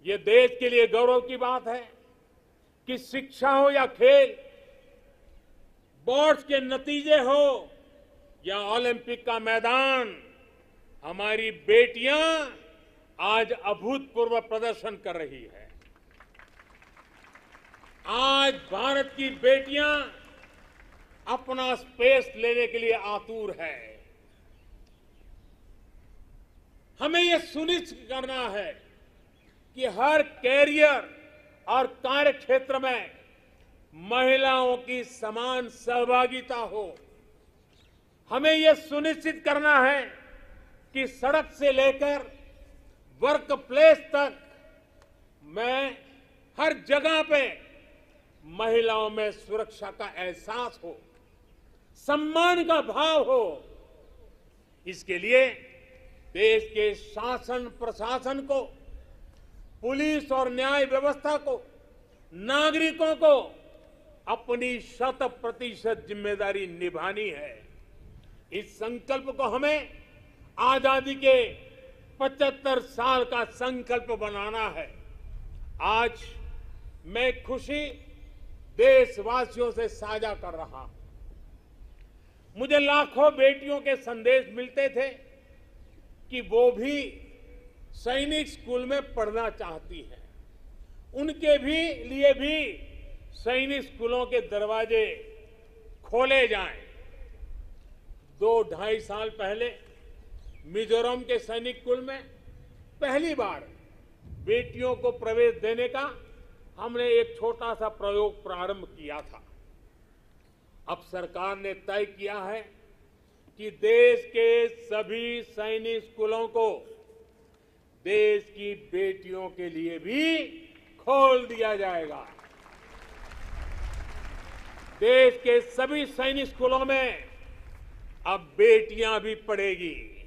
ये देश के लिए गौरव की बात है कि शिक्षा हो या खेल, बोर्ड्स के नतीजे हो या ओलंपिक का मैदान, हमारी बेटियां आज अभूतपूर्व प्रदर्शन कर रही है। आज भारत की बेटियां अपना स्पेस लेने के लिए आतुर है। हमें यह सुनिश्चित करना है कि हर कैरियर और कार्य क्षेत्र में महिलाओं की समान सहभागिता हो। हमें यह सुनिश्चित करना है कि सड़क से लेकर वर्क प्लेस तक में हर जगह पे महिलाओं में सुरक्षा का एहसास हो, सम्मान का भाव हो। इसके लिए देश के शासन प्रशासन को, पुलिस और न्याय व्यवस्था को, नागरिकों को अपनी 100% जिम्मेदारी निभानी है। इस संकल्प को हमें आजादी के 75 साल का संकल्प बनाना है। आज मैं खुशी देशवासियों से साझा कर रहा हूं। मुझे लाखों बेटियों के संदेश मिलते थे कि वो भी सैनिक स्कूल में पढ़ना चाहती हैं। उनके लिए भी सैनिक स्कूलों के दरवाजे खोले जाएं। 2-2.5 साल पहले मिजोरम के सैनिक स्कूल में पहली बार बेटियों को प्रवेश देने का हमने एक छोटा सा प्रयोग प्रारंभ किया था। अब सरकार ने तय किया है कि देश के सभी सैनिक स्कूलों को देश की बेटियों के लिए भी खोल दिया जाएगा। देश के सभी सैनिक स्कूलों में अब बेटियां भी पढ़ेगी।